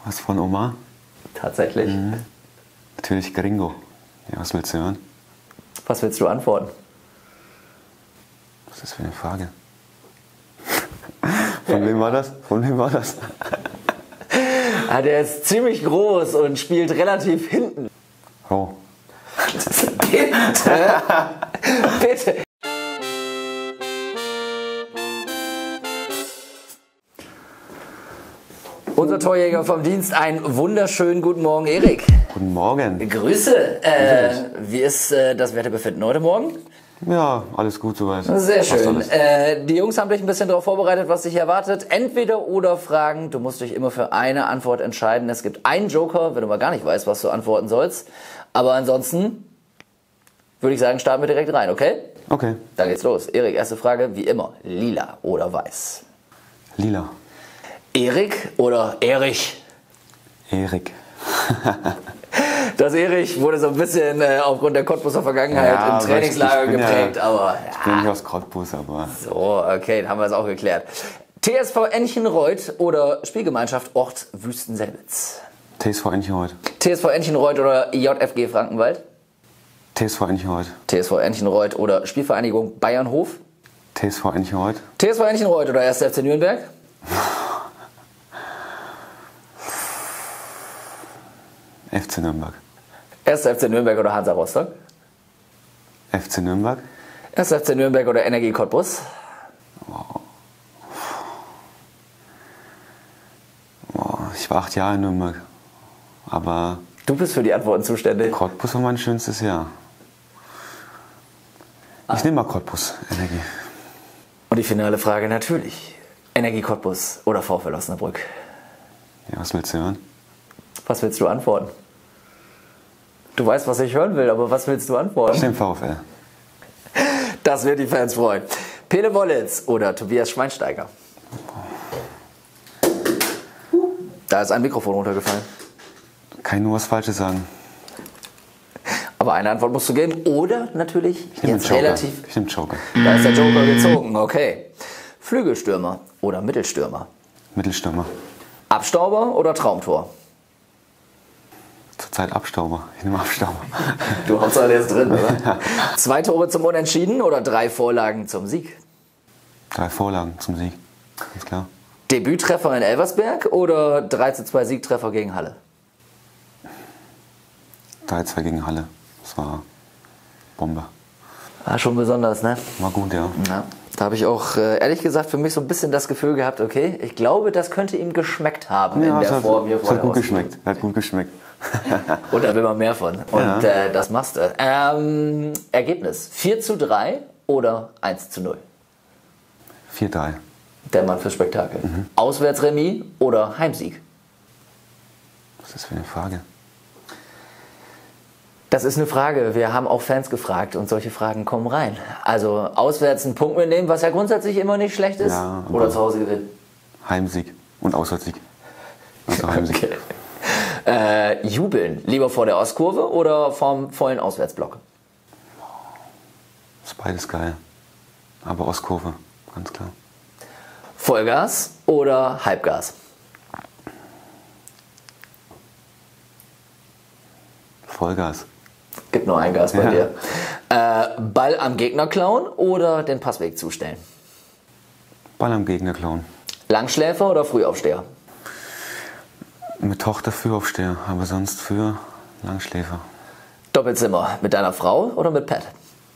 Was von Oma? Tatsächlich. Natürlich Gringo. Ja, was willst du hören? Was willst du antworten? Was ist das für eine Frage? Von wem war das? Von wem war das? Der ist ziemlich groß und spielt relativ hinten. Oh. Bitte? Bitte. Unser Torjäger vom Dienst, einen wunderschönen guten Morgen, Erik. Guten Morgen. Grüße. Wie ist das Wetterbefinden heute Morgen? Ja, alles gut soweit. Sehr Passt schön. alles. Die Jungs haben dich ein bisschen darauf vorbereitet, was dich erwartet. Entweder oder Fragen. Du musst dich immer für eine Antwort entscheiden. Es gibt einen Joker, wenn du mal gar nicht weißt, was du antworten sollst. Aber ansonsten würde ich sagen, starten wir direkt rein, okay? Okay. Dann geht's los. Erik, erste Frage, wie immer. Lila oder weiß? Lila. Erik oder Erich? Erik. Das Erich wurde so ein bisschen aufgrund der Cottbuser Vergangenheit Ja, im aber Trainingslager ich bin geprägt, ja, aber Ich bin nicht aus Cottbus, aber so, okay, dann haben wir es auch geklärt. TSV Enchenreuth oder Spielgemeinschaft Ort Wüstenselbitz? TSV Enchenreuth. TSV Enchenreuth oder JFG Frankenwald? TSV Enchenreuth. TSV Enchenreuth oder Spielvereinigung Bayernhof? TSV Enchenreuth. TSV Enchenreuth oder 1. FC Nürnberg? FC Nürnberg. 1. FC Nürnberg oder Hansa Rostock? FC Nürnberg. 1. FC Nürnberg oder Energie Cottbus? Ich war 8 Jahre in Nürnberg. Aber Du bist für die Antworten zuständig. Cottbus war mein schönstes Jahr. Ich nehme mal Cottbus, Energie. Und die finale Frage natürlich. Energie Cottbus oder VfL Osnabrück? Ja, was willst du hören? Was willst du antworten? Du weißt, was ich hören will, aber was willst du Ich antworten? nehme VfL. Das wird die Fans freuen. Pele Wollitz oder Tobias Schweinsteiger? Da ist ein Mikrofon runtergefallen. Kann ich nur was Falsches sagen. Aber eine Antwort musst du geben. Oder natürlich Ich nehme jetzt Joker. relativ. Ich nehme Joker. Da ist der Joker gezogen, okay. Flügelstürmer oder Mittelstürmer? Mittelstürmer. Abstauber oder Traumtor? Zurzeit Abstauber. Ich nehme Abstauber. Du Hauptsache der ist drin, oder? 2 Tore zum Unentschieden oder 3 Vorlagen zum Sieg? 3 Vorlagen zum Sieg. Ganz klar. Debüttreffer in Elversberg oder 3:2 Siegtreffer gegen Halle? 3-2 gegen Halle. Das war Bombe. Ah, schon besonders, ne? War gut, ja. Ja, da habe ich auch ehrlich gesagt für mich so ein bisschen das Gefühl gehabt, okay, ich glaube, das könnte ihm geschmeckt haben in der Form hier es vor hat der gut Ausbildung. geschmeckt. Hat gut geschmeckt. Und da will man mehr von. Und das machst du. Ergebnis 4:3 oder 1:0? 4-3. Der Mann fürs Spektakel. Auswärtsremis oder Heimsieg? Was ist das für eine Frage? Das ist eine Frage. Wir haben auch Fans gefragt und solche Fragen kommen rein. Also auswärts einen Punkt mitnehmen, was ja grundsätzlich immer nicht schlecht ist. Ja, aber oder zu Hause gewinnen. Heimsieg und Auswärtssieg. Also Heimsieg. Okay. Jubeln. Lieber vor der Ostkurve oder vom vollen Auswärtsblock? Ist beides geil. Aber Ostkurve, ganz klar. Vollgas oder Halbgas? Vollgas. Gibt nur ein Gas bei Ja. dir. Ball am Gegner klauen oder den Passweg zustellen? Ball am Gegner klauen. Langschläfer oder Frühaufsteher? Mit Tochter Frühaufsteher, aber sonst für Langschläfer. Doppelzimmer mit deiner Frau oder mit Pat?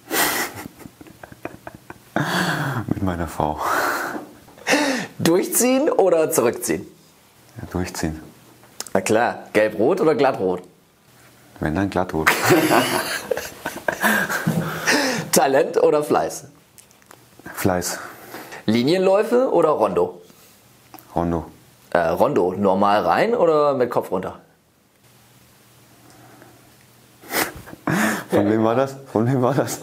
Mit meiner Frau. Durchziehen oder zurückziehen? Ja, durchziehen. Na klar, gelb-rot oder glattrot? Wenn dann glattrot. Talent oder Fleiß? Fleiß. Linienläufe oder Rondo? Rondo. Rondo, normal rein oder mit Kopf runter? Von wem war das? Von wem war das?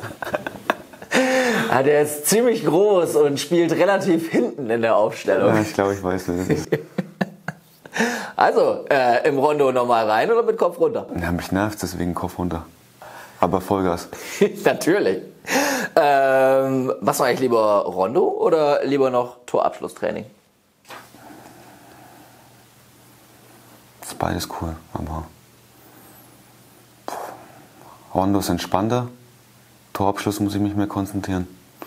Der ist ziemlich groß und spielt relativ hinten in der Aufstellung. Ja, ich glaube, ich weiß, wer das ist. Also, im Rondo normal rein oder mit Kopf runter? Ja, mich nervt deswegen Kopf runter. Aber Vollgas. Natürlich. Was war eigentlich lieber Rondo oder lieber noch Torabschlusstraining? ist beides cool, aber Rondo ist entspannter. Torabschluss muss ich mich mehr konzentrieren.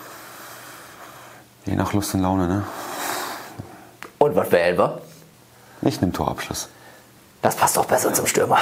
Je nach Lust und Laune, ne? Und was wählen wir? Ich nehme Torabschluss. Das passt doch besser zum Stürmer.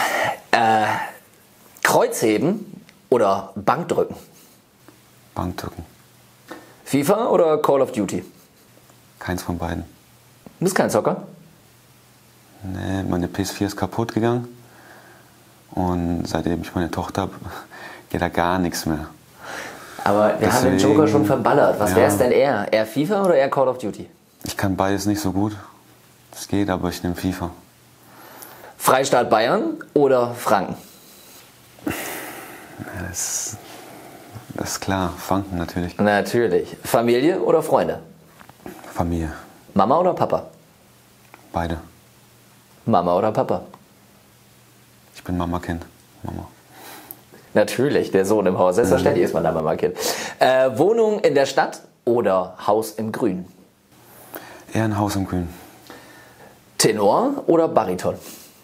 Kreuzheben oder Bankdrücken? Bankdrücken. FIFA oder Call of Duty? Keins von beiden. Du bist kein Zocker? Nee, meine PS4 ist kaputt gegangen. Und seitdem ich meine Tochter habe, geht da gar nichts mehr. Aber wir haben den Joker schon verballert. Was ja. wäre es denn eher? Eher FIFA oder eher Call of Duty? Ich kann beides nicht so gut. Es geht, aber ich nehme FIFA. Freistaat Bayern oder Franken? Ja, das ist klar, Franken natürlich. Natürlich. Familie oder Freunde? Familie. Mama oder Papa? Beide. Mama oder Papa? Ich bin Mama-Kind. Mama. Natürlich, der Sohn im Haus. Selbstverständlich ist man da Mama-Kind. Wohnung in der Stadt oder Haus im Grün? Eher ein Haus im Grün. Tenor oder Bariton?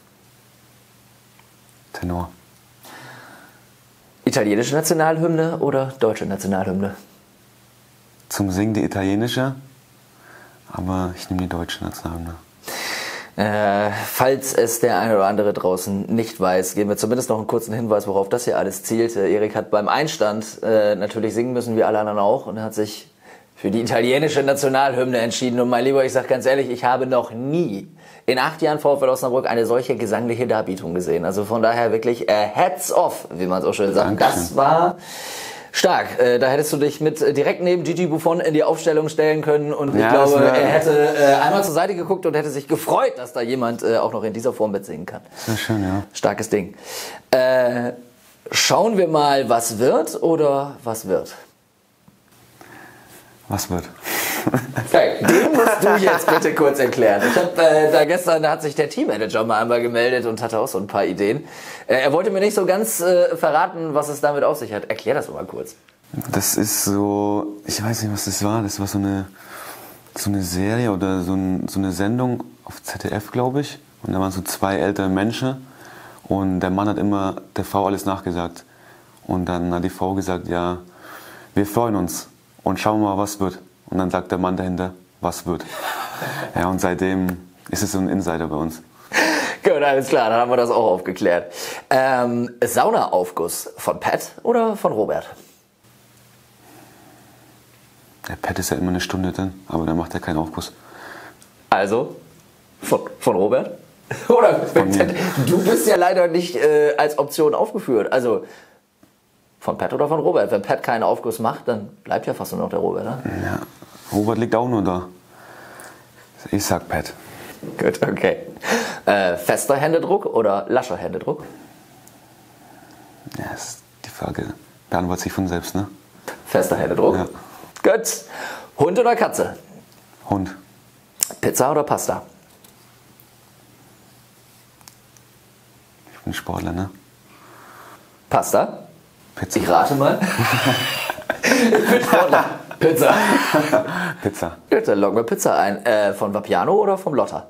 Tenor. Italienische Nationalhymne oder deutsche Nationalhymne? Zum Singen die italienische, aber ich nehme die deutsche Nationalhymne. Falls es der eine oder andere draußen nicht weiß, geben wir zumindest noch einen kurzen Hinweis, worauf das hier alles zielt. Erik hat beim Einstand natürlich singen müssen, wie alle anderen auch, und er hat sich für die italienische Nationalhymne entschieden. Und mein Lieber, ich sage ganz ehrlich, ich habe noch nie in 8 Jahren VfL Osnabrück eine solche gesangliche Darbietung gesehen. Also von daher wirklich hats off, wie man so schön sagt. Dankeschön. Das war stark. Da hättest du dich mit direkt neben Gigi Buffon in die Aufstellung stellen können. Und ich glaube, er hätte einmal zur Seite geguckt und hätte sich gefreut, dass da jemand auch noch in dieser Form mitsingen kann. Sehr schön, ja. Starkes Ding. Schauen wir mal, was wird oder was wird? Was wird? Okay, den musst du jetzt bitte kurz erklären. Ich habe da hat sich der Teammanager mal einmal gemeldet und hatte auch so ein paar Ideen. Er wollte mir nicht so ganz verraten, was es damit auf sich hat. Erklär das mal kurz. Das ist so, ich weiß nicht, was das war. Das war so eine Serie oder so eine Sendung auf ZDF, glaube ich. Und da waren so 2 ältere Menschen und der Mann hat immer der Frau alles nachgesagt. Und dann hat die Frau gesagt, ja, wir freuen uns und schauen mal, was wird. Und dann sagt der Mann dahinter, was wird. Ja, und seitdem ist es so ein Insider bei uns. Gut, alles klar, dann haben wir das auch aufgeklärt. Saunaaufguss von Pat oder von Robert? Der Pat ist ja immer eine Stunde drin, aber dann macht er keinen Aufguss. Also, von Robert? Oder Von mir. du bist ja leider nicht als Option aufgeführt. Also, von Pat oder von Robert? Wenn Pat keinen Aufguss macht, dann bleibt ja fast nur noch der Robert, ne? Ja, Robert liegt auch nur da. Ich sag Pat. Gut, okay. Fester Händedruck oder lascher Händedruck? Ja, ist die Frage beantwortet sich von selbst, ne? Fester Händedruck? Ja. Gut. Hund oder Katze? Hund. Pizza oder Pasta? Ich bin Sportler, ne? Pasta? Pizza. Ich rate mal. Ich bin Sportler. Pizza. Pizza. Gut, dann loggen wir Pizza ein. Von Vapiano oder vom Lotta?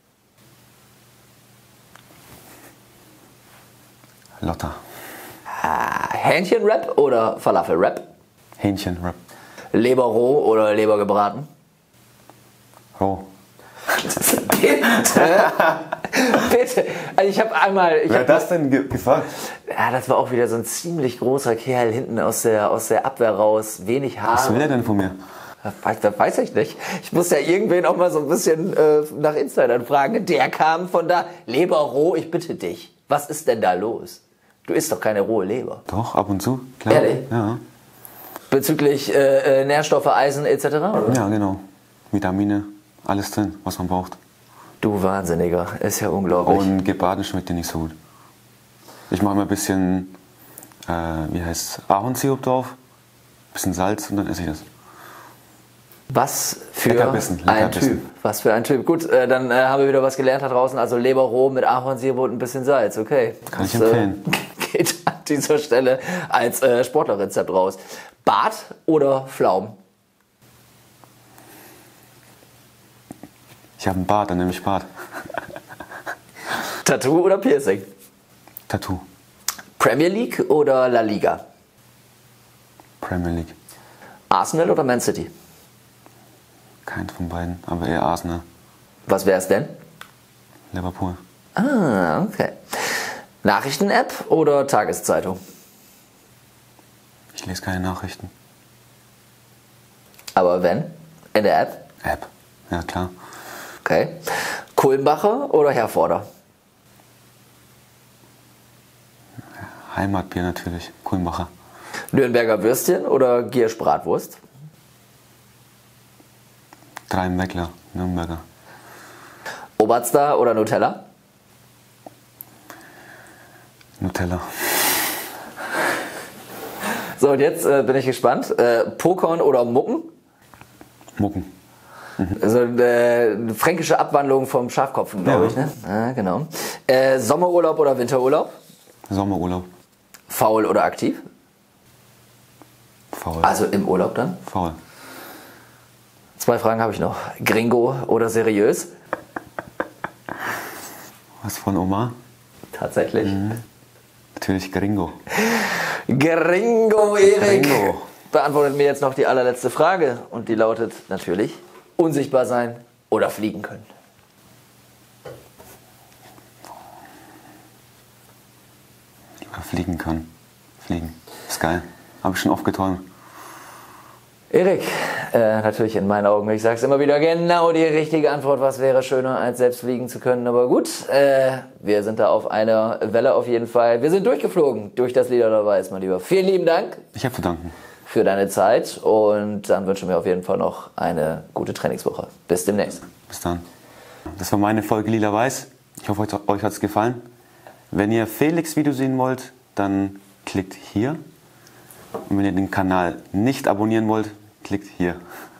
Lotta. Hähnchenwrap oder Falafelwrap? Hähnchenwrap. Leber roh oder Leber gebraten? Roh. Bitte? Bitte. Also ich habe einmal... Wer hat das denn gefragt? Ja, das war auch wieder so ein ziemlich großer Kerl hinten aus der Abwehr raus. Wenig Was will Haare. er denn von mir? Das weiß ich nicht. Ich muss ja irgendwen auch mal so ein bisschen nach Insidern fragen. Der kam von da. Leber roh, ich bitte dich. Was ist denn da los? Du isst doch keine rohe Leber. Doch, ab und zu. Klar. Ehrlich? Ja. Bezüglich Nährstoffe, Eisen etc.? Oder? Ja, genau. Vitamine, alles drin, was man braucht. Du Wahnsinniger, ist ja unglaublich. Und gebraten schmeckt dir nicht so gut. Ich mache mal ein bisschen, Ahornsirup drauf, bisschen Salz und dann esse ich das. Was für Leckerbissen, ein Leckerbissen. Typ. Was für ein Typ. Gut, dann haben wir wieder was gelernt da draußen. Also Leber roh mit Ahornsirup und ein bisschen Salz. Okay. Kann ich Das, empfehlen. Geht an dieser Stelle als Sportlerrezept raus. Bart oder Pflaumen? Ich habe einen Bart, dann nehme ich Bart. Tattoo oder Piercing? Tattoo. Premier League oder La Liga? Premier League. Arsenal oder Man City? Keins von beiden, aber eher Arsenal. Was wäre es denn? Liverpool. Ah, okay. Nachrichten-App oder Tageszeitung? Ich lese keine Nachrichten. Aber wenn? In der App? App. Ja, klar. Okay. Kulmbacher oder Herforder? Heimatbier natürlich. Kulmbacher. Nürnberger Würstchen oder Giersch Bratwurst? Drei Meckler. Nürnberger. Oberster oder Nutella? Nutella. So, und jetzt bin ich gespannt. Pokern oder Mucken? Mucken. Also eine fränkische Abwandlung vom Schafkopfen, glaube ich. Ne? Ja, genau. Sommerurlaub oder Winterurlaub? Sommerurlaub. Faul oder aktiv? Faul. Also im Urlaub dann? Faul. 2 Fragen habe ich noch. Gringo oder seriös? Was von Omar? Tatsächlich. Natürlich Gringo. Gringo, Erik. Gringo. Beantwortet mir jetzt noch die allerletzte Frage. Und die lautet natürlich: unsichtbar sein oder fliegen können? Lieber fliegen können. Fliegen. Ist geil. Habe ich schon oft geträumt. Erik, natürlich in meinen Augen, ich sage es immer wieder, genau die richtige Antwort. Was wäre schöner, als selbst fliegen zu können? Aber gut, wir sind da auf einer Welle auf jeden Fall. Wir sind durchgeflogen durch das Liederderweis, mein Lieber. Vielen lieben Dank Ich habe zu danken. für deine Zeit und dann wünschen wir auf jeden Fall noch eine gute Trainingswoche. Bis demnächst. Bis dann. Das war meine Folge Lila Weiß. Ich hoffe, euch hat es gefallen. Wenn ihr Felix Video sehen wollt, dann klickt hier. Und wenn ihr den Kanal nicht abonnieren wollt, klickt hier.